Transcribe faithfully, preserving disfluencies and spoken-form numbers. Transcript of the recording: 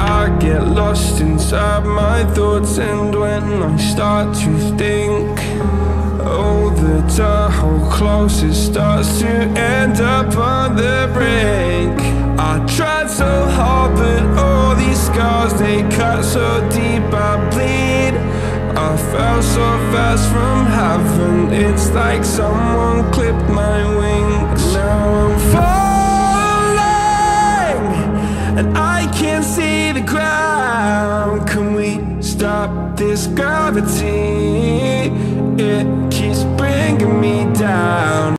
I get lost inside my thoughts, and when I start to think, oh, the door closes, starts to end up on the brink. I tried so hard, but all these scars, they cut so deep I bleed. I fell so fast from heaven, it's like someone clipped my wings. Now I'm falling, and I can't see the ground. Can we stop this gravity? It keeps bringing me down.